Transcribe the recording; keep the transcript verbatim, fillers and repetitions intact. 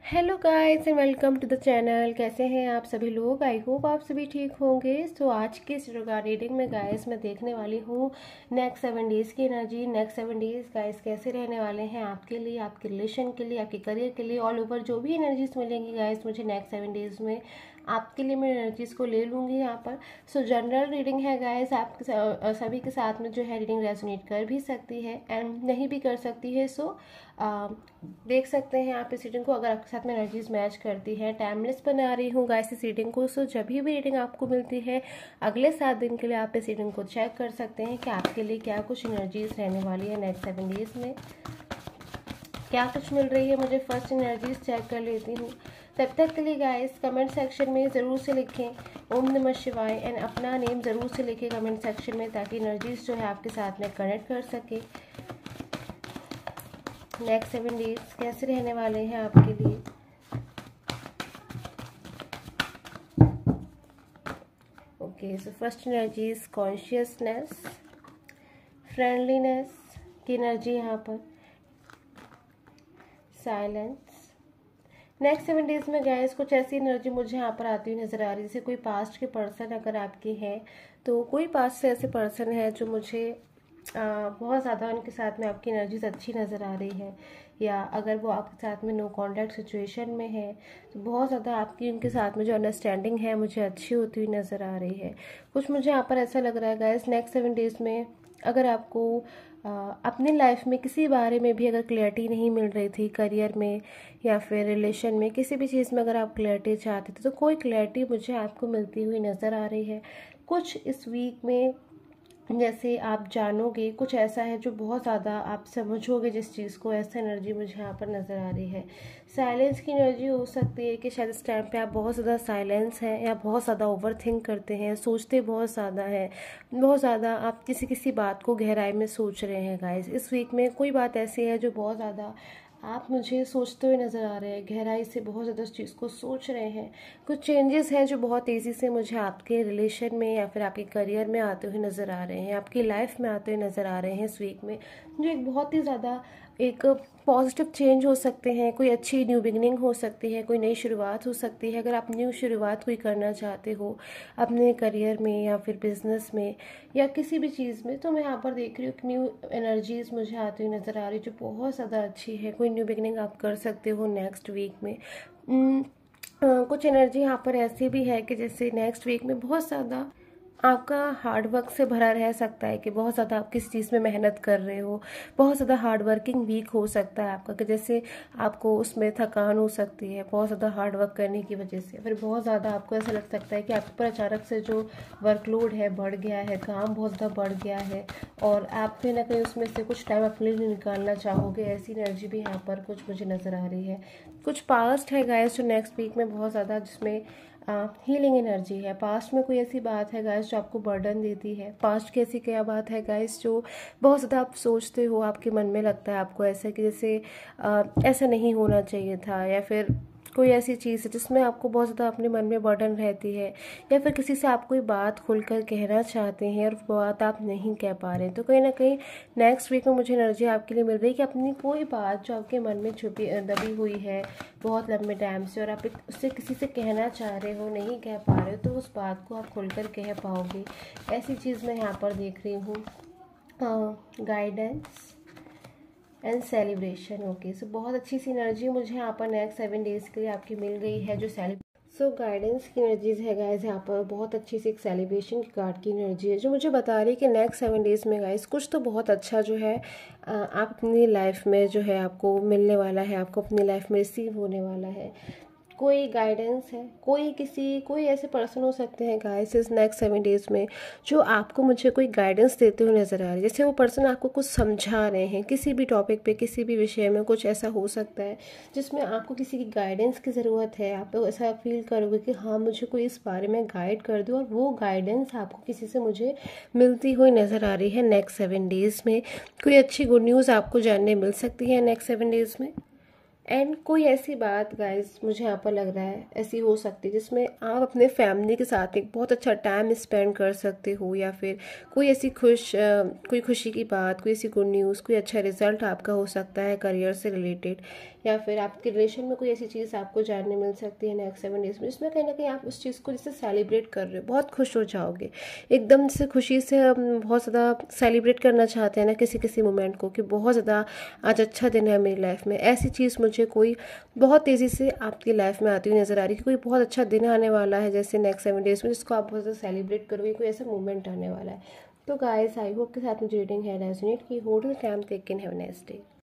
Hello guys and welcome to the channel. कैसे हैं आप सभी लोग? आई होप आप सभी ठीक होंगे। सो आज के इस रीडिंग में गाइस मैं देखने वाली हूँ नेक्स्ट सेवन डेज़ की energy. Next seven days guys कैसे रहने वाले हैं आपके लिए, आपके रिलेशन के लिए, आपके करियर के लिए, ऑल ओवर जो भी एनर्जीज मिलेंगी गाइस मुझे नेक्स्ट सेवन डेज़ में, आपके लिए मैं एनर्जीज़ को ले लूँगी यहाँ पर। सो जनरल रीडिंग है गाइस, आप सभी के साथ में जो है रीडिंग रेजोनेट कर भी सकती है एंड नहीं भी कर सकती है। सो आ, देख सकते हैं आप इस रीडिंग को अगर आपके साथ में एनर्जीज मैच करती है। टाइमलेस बना रही हूँ गाइस इस रीडिंग को। सो जब भी रीडिंग आपको मिलती है अगले सात दिन के लिए आप इस रीडिंग को चेक कर सकते हैं कि आपके लिए क्या कुछ एनर्जीज रहने वाली है नेक्स्ट सेवन डेज में, क्या कुछ मिल रही है। मुझे फर्स्ट एनर्जीज चेक कर लेती हूँ। तब तक के लिए गाइस कमेंट सेक्शन में ज़रूर से लिखें ओम नमः शिवाय एंड अपना नेम ज़रूर से लिखें कमेंट सेक्शन में, ताकि एनर्जीज जो है आपके साथ में कनेक्ट कर सके। नेक्स्ट सेवन डेज कैसे रहने वाले हैं आपके लिए। Okay, so first energy is consciousness, friendliness की एनर्जी यहाँ पर, साइलेंस। नेक्स्ट सेवन डेज में गाइस कुछ ऐसी एनर्जी मुझे यहाँ पर आती हुई नजर आ रही है, जैसे कोई पास्ट के पर्सन अगर आपके हैं तो कोई पास्ट से ऐसे पर्सन है जो मुझे आ, बहुत ज़्यादा उनके साथ में आपकी एनर्जीज अच्छी नज़र आ रही है, या अगर वो आपके साथ में नो कॉन्टैक्ट सिचुएशन में है तो बहुत ज़्यादा आपकी उनके साथ में जो अंडरस्टैंडिंग है मुझे अच्छी होती हुई नज़र आ रही है। कुछ मुझे यहाँ पर ऐसा लग रहा है गाइस नेक्स्ट सेवन डेज में अगर आपको आ, अपनी लाइफ में किसी बारे में भी अगर क्लैरिटी नहीं मिल रही थी, करियर में या फिर रिलेशन में, किसी भी चीज़ में अगर आप क्लैरिटी चाहते थे तो कोई क्लैरिटी मुझे आपको मिलती हुई नज़र आ रही है। कुछ इस वीक में जैसे आप जानोगे कुछ ऐसा है जो बहुत ज़्यादा आप समझोगे जिस चीज़ को, ऐसा एनर्जी मुझे यहाँ पर नज़र आ रही है। साइलेंस की एनर्जी हो सकती है कि शायद इस टाइम पे आप बहुत ज़्यादा साइलेंस हैं या बहुत ज़्यादा ओवर थिंक करते हैं, सोचते बहुत ज़्यादा हैं, बहुत ज़्यादा आप किसी किसी बात को गहराई में सोच रहे हैं गाइस। इस वीक में कोई बात ऐसी है जो बहुत ज़्यादा आप मुझे सोचते हुए नज़र आ रहे हैं, गहराई से बहुत ज़्यादा उस चीज़ को सोच रहे हैं। कुछ चेंजेस हैं जो बहुत तेज़ी से मुझे आपके रिलेशन में या फिर आपके करियर में आते हुए नज़र आ रहे हैं, आपकी लाइफ में आते हुए नज़र आ रहे हैं इस वीक में, जो एक बहुत ही ज़्यादा एक पॉजिटिव चेंज हो सकते हैं। कोई अच्छी न्यू बिगनिंग हो सकती है, कोई नई शुरुआत हो सकती है। अगर आप न्यू शुरुआत कोई करना चाहते हो अपने करियर में या फिर बिजनेस में या किसी भी चीज़ में, तो मैं यहाँ पर देख रही हूँ कि न्यू एनर्जीज मुझे आती हुई नज़र आ रही है जो बहुत ज़्यादा अच्छी है। कोई न्यू बिगनिंग आप कर सकते हो नेक्स्ट वीक में। उम, अ, कुछ एनर्जी यहाँ पर ऐसी भी है कि जैसे नेक्स्ट वीक में बहुत ज़्यादा आपका हार्ड वर्क से भरा रह सकता है, कि बहुत ज़्यादा आप किसी चीज़ में मेहनत कर रहे हो, बहुत ज़्यादा हार्ड वर्किंग वीक हो सकता है आपका, कि जैसे आपको उसमें थकान हो सकती है बहुत ज़्यादा हार्ड वर्क करने की वजह से, फिर बहुत ज़्यादा आपको ऐसा लग सकता है कि आपके ऊपर अचानक से जो वर्कलोड है बढ़ गया है, काम बहुत ज़्यादा बढ़ गया है और आप कहीं ना कहीं उसमें से कुछ टाइम अपने लिए निकालना चाहोगे। ऐसी एनर्जी भी यहाँ पर कुछ मुझे नज़र आ रही है। कुछ पास्ट है गाइस जो नेक्स्ट वीक में बहुत ज़्यादा, जिसमें हीलिंग एनर्जी है। पास्ट में कोई ऐसी बात है गाइस जो आपको बर्डन देती है। पास्ट की ऐसी क्या बात है गाइस जो बहुत ज़्यादा आप सोचते हो, आपके मन में लगता है आपको ऐसा कि जैसे आ, ऐसा नहीं होना चाहिए था, या फिर कोई ऐसी चीज़ है जिसमें आपको बहुत ज़्यादा अपने मन में बर्डन रहती है, या फिर किसी से आप कोई बात खुलकर कहना चाहते हैं और वो बात आप नहीं कह पा रहे हैं। तो कहीं ना कहीं नेक्स्ट वीक में मुझे एनर्जी आपके लिए मिल रही है कि अपनी कोई बात जो आपके मन में छुपी दबी हुई है बहुत लंबे टाइम से और आप उससे किसी से कहना चाह रहे हो, नहीं कह पा रहे हो, तो उस बात को आप खुलकर कह पाओगे। ऐसी चीज़ मैं यहाँ पर देख रही हूँ। Guidance and celebration. Okay, so बहुत अच्छी सी एनर्जी मुझे यहाँ पर नेक्स्ट सेवन डेज के लिए आपकी मिल गई है जो सेलिब्रेट। सो गाइडेंस की एनर्जीज है गाइस, यहाँ पर बहुत अच्छी सी एक सेलिब्रेशन की कार्ड की एनर्जी है जो मुझे बता रही है कि नेक्स्ट सेवन डेज में गाइस कुछ तो बहुत अच्छा जो है आप अपनी लाइफ में जो है आपको मिलने वाला है, आपको अपनी लाइफ में रिसीव होने वाला है। कोई गाइडेंस है, कोई किसी कोई ऐसे पर्सन हो सकते हैं गाइस इस नेक्स्ट सेवन डेज में जो आपको मुझे कोई गाइडेंस देते हुए नज़र आ रहे हैं। जैसे वो पर्सन आपको कुछ समझा रहे हैं किसी भी टॉपिक पे, किसी भी विषय में, कुछ ऐसा हो सकता है जिसमें आपको किसी की गाइडेंस की ज़रूरत है। आप ऐसा फील करोगे कि हाँ मुझे कोई इस बारे में गाइड कर दो, और वो गाइडेंस आपको किसी से मुझे मिलती हुई नज़र आ रही है नेक्स्ट सेवन डेज़ में। कोई अच्छी गुड न्यूज़ आपको जानने मिल सकती है नेक्स्ट सेवन डेज़ में। एंड कोई ऐसी बात गाइस मुझे यहाँ पर लग रहा है ऐसी हो सकती है जिसमें आप अपने फैमिली के साथ एक बहुत अच्छा टाइम स्पेंड कर सकते हो, या फिर कोई ऐसी खुश अ, कोई खुशी की बात, कोई ऐसी गुड न्यूज़, कोई अच्छा रिजल्ट आपका हो सकता है करियर से रिलेटेड, या फिर आपके रिलेशन में कोई ऐसी चीज़ आपको जानने मिल सकती है नेक्स्ट सेवन डेज में, जिसमें कहीं ना कहीं आप उस चीज़ को जैसे सेलिब्रेट कर रहे हो, बहुत खुश हो जाओगे एकदम से खुशी से। हम बहुत ज़्यादा सेलिब्रेट करना चाहते हैं ना किसी किसी मोमेंट को, कि बहुत ज़्यादा आज अच्छा दिन है मेरी लाइफ में। ऐसी चीज़ मुझे कोई बहुत तेज़ी से आपकी लाइफ में आती हुई नज़र आ रही है कि कोई बहुत अच्छा दिन आने वाला है जैसे नेक्स्ट सेवन डेज में, जिसको आप बहुत ज़्यादा सेलिब्रेट करोगे, कोई ऐसा मोमेंट आने वाला है। तो गाइस आई होप के साथ मुझे रीडिंग है रेजोनेट की। Hold the time, take in, have a nice day.